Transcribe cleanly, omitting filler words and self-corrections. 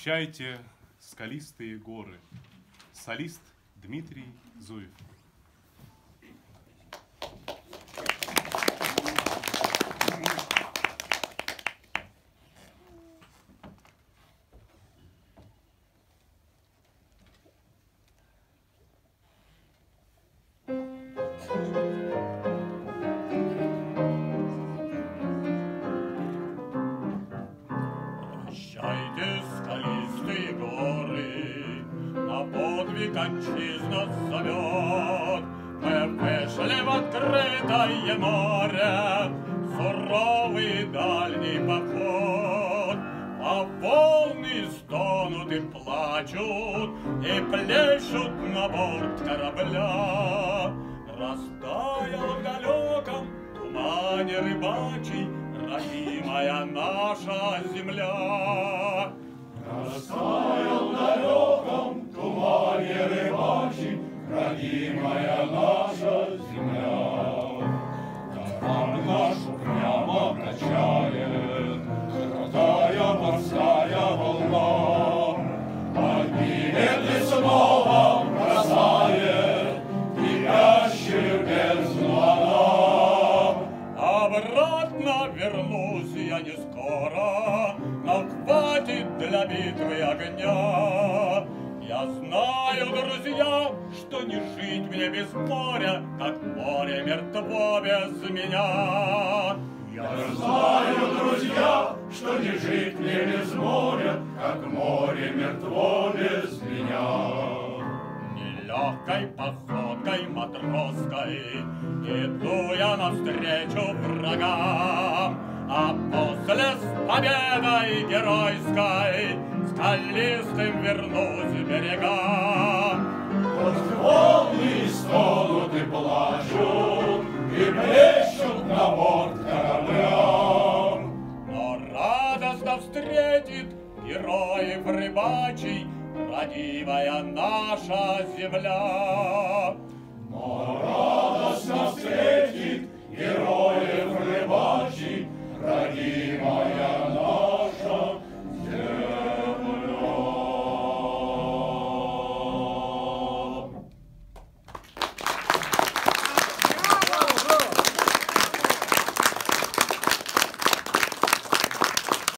Прощайте, скалистые горы. Солист Дмитрий Зуев. Отчизна зовет, мы вышли в открытое море, суровый дальний поход. А волны стонут и плачут, и плещут на борт корабля. Растаяла в далеком тумане рыбачий родимая наша земля. Растаял в далеком тумане рыбачий родимая наша земля. Корабль наш упрямо качает крутая морская волна. Поднимет и снова бросает кипящую бездну она. Обратно вернусь я не скоро, но хватит для битвы огня. Я знаю, друзья, что не жить мне без моря, как море мертво без меня. Я знаю, друзья, что не жить мне без моря, как море мертво без меня. Нелегкой походкой матросской иду я навстречу врагам, а после с победой геройской скалистым вернусь к берегам. Хоть волны стонут и плачут, и плещут на борт кораблям, но радостно встретит героев рыбачий родимая наша земля. но радостно встретит героев рыбачий родимая наша